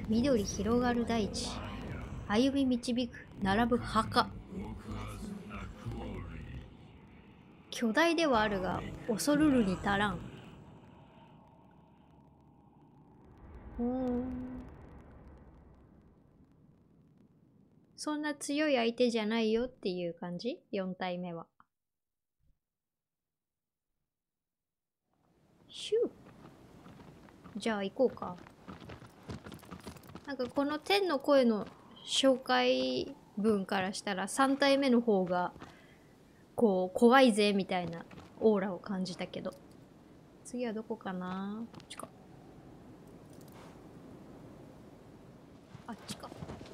緑広がる大地、歩み導く並ぶ墓。巨大ではあるが恐るるに足らん。そんな強い相手じゃないよっていう感じ。4体目はシュー。じゃあ行こうか。なんかこの天の声の紹介文からしたら3体目の方がこう怖いぜみたいなオーラを感じたけど、次はどこかな。こっちか。あっちか。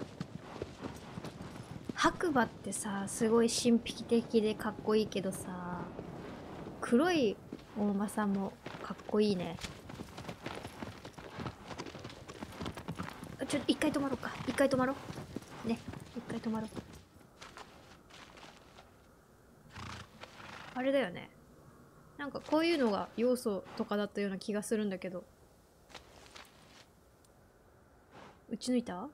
白馬ってさ、すごい神秘的でかっこいいけどさ、黒いお馬さんもかっこいいね。ちょっと一回止まろうか。一回止まろう。ね。一回止まろう。あれだよね。なんかこういうのが要素とかだったような気がするんだけど。撃ち抜いた？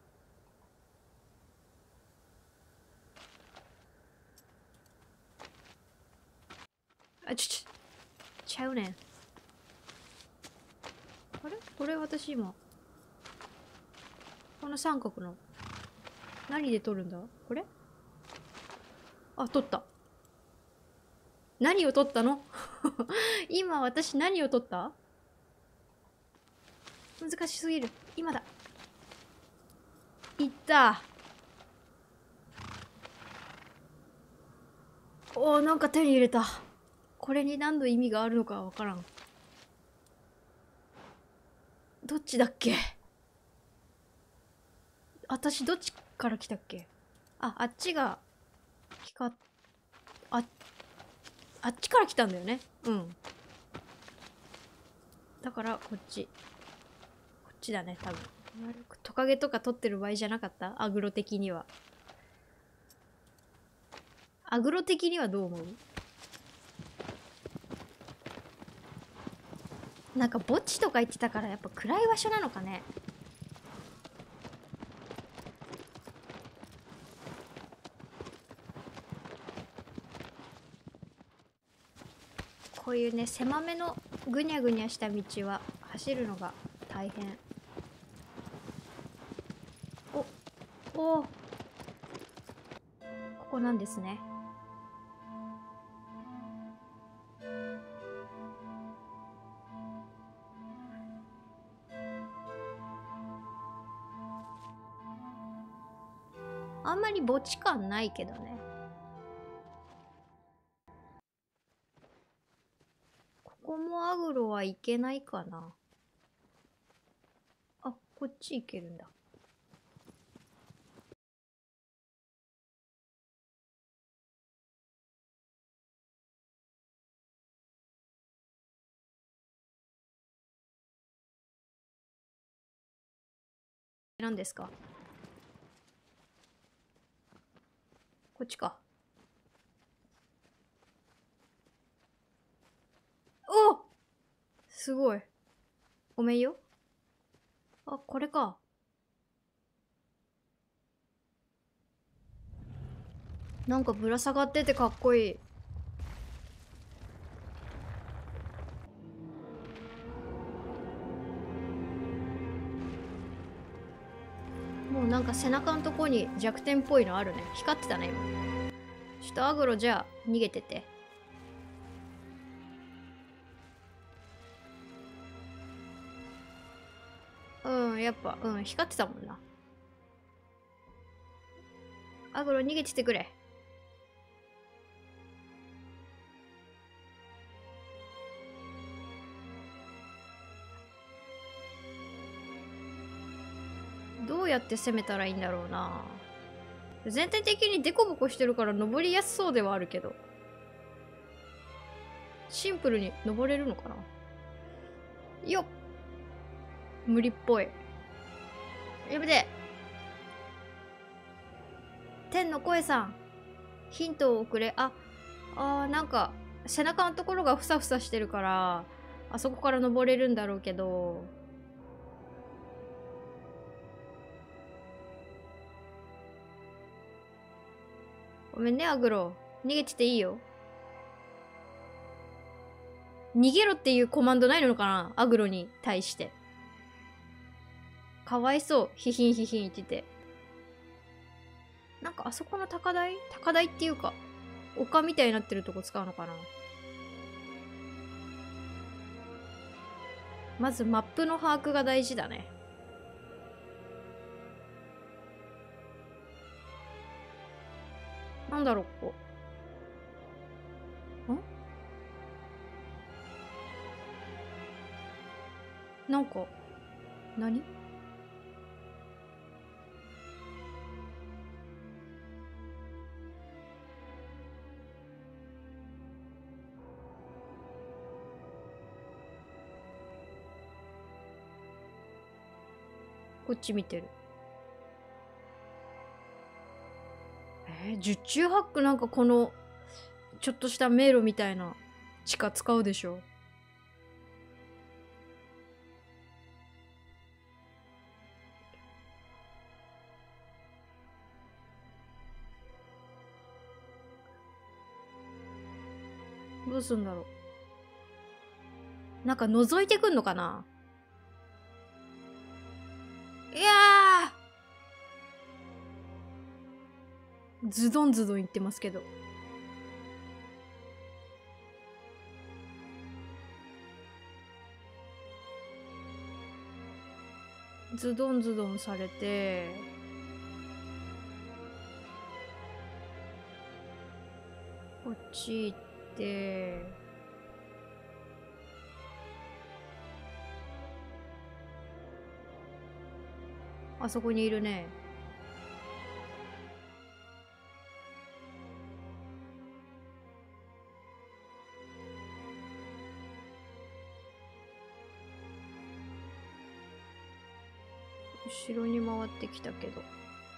あ、ちゃうねん。あれこれ私今。この三角の。何で取るんだこれ？あ、取った。何を取ったの？今私何を取った？難しすぎる。今だ。いった。おー、なんか手に入れた。これに何の意味があるのかわからん。どっちだっけ？私どっちから来たっけ？あ、あっちがあっちから来たんだよね。うん。だからこっちだね、多分。トカゲとか取ってる場合じゃなかった？アグロ的には。アグロ的にはどう思う？なんか墓地とか言ってたからやっぱ暗い場所なのかね。こういうね、狭めのぐにゃぐにゃした道は走るのが大変。おここなんですね。あんまり墓地感ないけどね。ここもアグロはいけないかな。あ、こっち行けるんだ。何ですか？こっちか。お！すごい。ごめんよ。あ、これか。なんかぶら下がっててかっこいい。もうなんか背中のとこに弱点っぽいのあるね。光ってたね、今。ちょっとアグロじゃあ逃げてて。うん、やっぱ、うん、光ってたもんな。アグロ逃げててくれ。どうやって攻めたらいいんだろうな。全体的にデコボコしてるから登りやすそうではあるけど。シンプルに登れるのかな。よっ。無理っぽい。やめて。天の声さん。ヒントをくれ。なんか、背中のところがふさふさしてるから、あそこから登れるんだろうけど。 ごめんね、アグロ。逃げてていいよ。逃げろっていうコマンドないのかな、アグロに対して。かわいそう。ヒヒンヒヒン言ってて。なんかあそこの高台っていうか、丘みたいになってるとこ使うのかな。まずマップの把握が大事だね。なんだろう、ここ。なんか、何？こっち見てる。十中八九なんかこの、ちょっとした迷路みたいな地下使うでしょ。どうすんだろう。なんか覗いてくんのかな。いやー、ズドンズドン言ってますけど。ズドンズドンされて、こっち行って、あそこにいるね。後ろに回ってきたけど。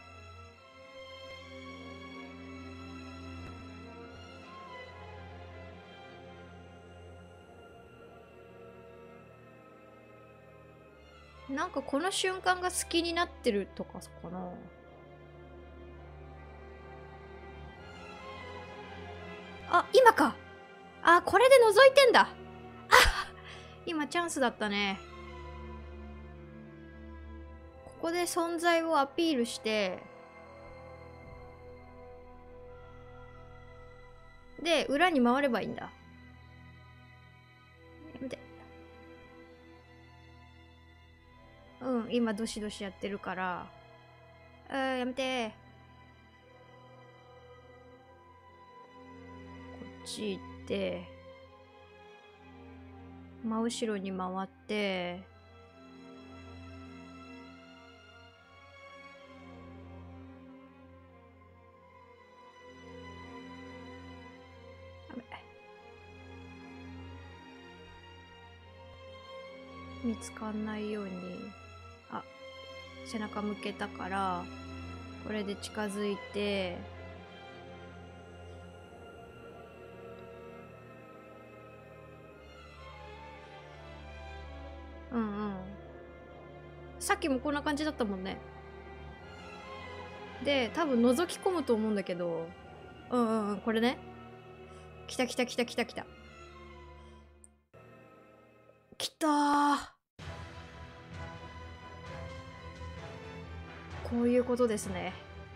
なんかこの瞬間が好きになってるとかかな。あ、今か。あ、これで覗いてんだ。あ、今チャンスだったね。ここで存在をアピールして、で、裏に回ればいいんだ。やめて。うん、今ドシドシやってるから。やめて。こっち行って、真後ろに回って、見つかんないように。あ、背中向けたから、これで近づいて、うんうん。さっきもこんな感じだったもんね。で、多分覗き込むと思うんだけど、うんうんうん、これね。来た来た来た来た来た。来たー。こういうことですね。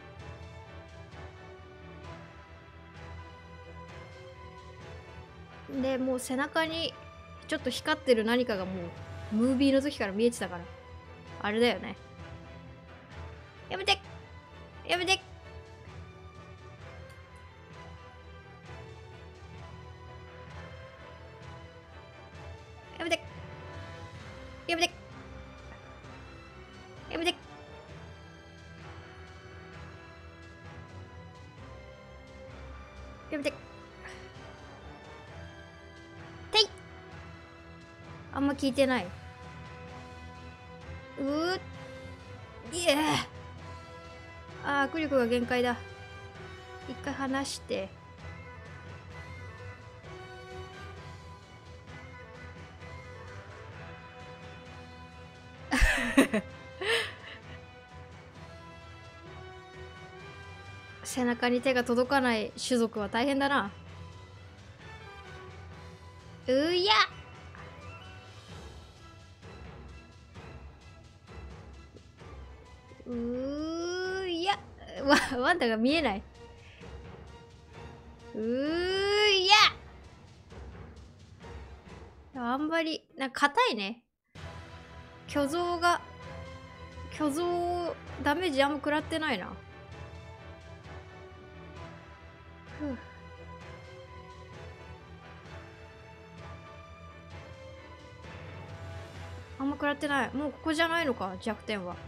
で、もう背中にちょっと光ってる何かがもう、ムービーの時から見えてたから。あれだよね。やめてやめてやめてやめてやめてやめててい。あんま聞いてない。いえ。あー、握力が限界だ。一回離して。 背中に手が届かない種族は大変だな。うややワンダが見えない。あんまり硬いね。巨像ダメージあんま食らってないな。ふう。あんま食らってない。もうここじゃないのか、弱点は。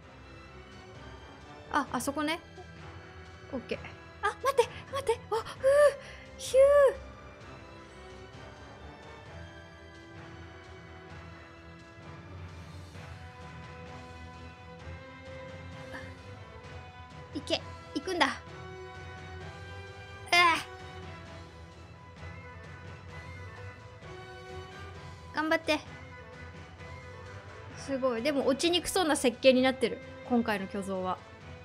あそこね。オッケー。待って。ヒュー。行くんだ。頑張って。すごい。でも落ちにくそうな設計になってる、今回の巨像は。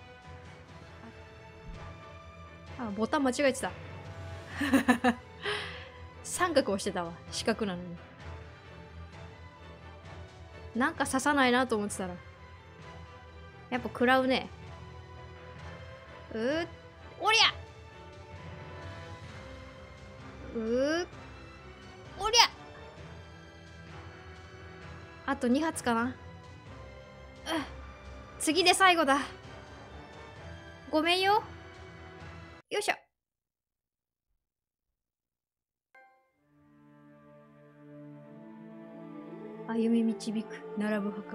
ボタン間違えてた。三角押してたわ、四角なのに。なんか刺さないなと思ってたらやっぱ食らうね。おりゃおりゃ。あと2発かな。次で最後だ。ごめんよ。よいしょ。歩み導く並ぶ墓。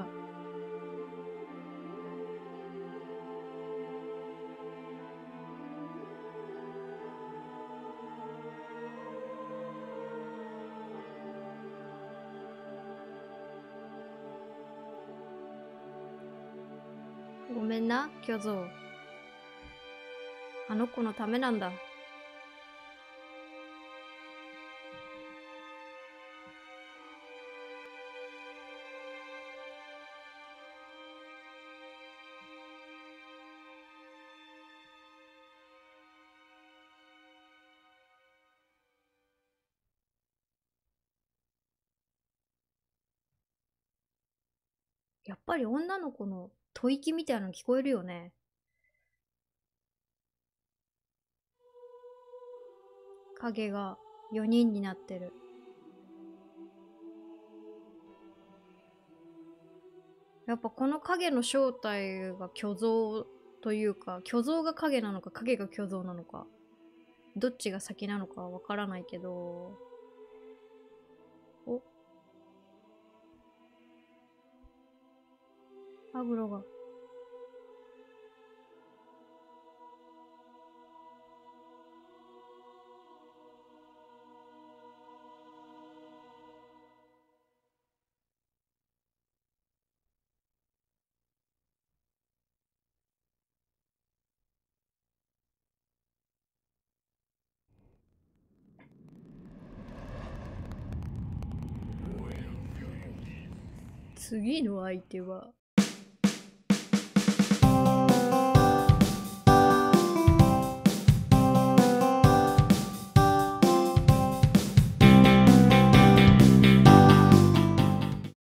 ごめんな、巨像。あの子のためなんだ。やっぱり女の子の吐息みたいなの聞こえるよね。影が4人になってる。やっぱこの影の正体が巨像というか、巨像が影なのか影が巨像なのか、どっちが先なのかはわからないけど。お、アグロが。次の相手は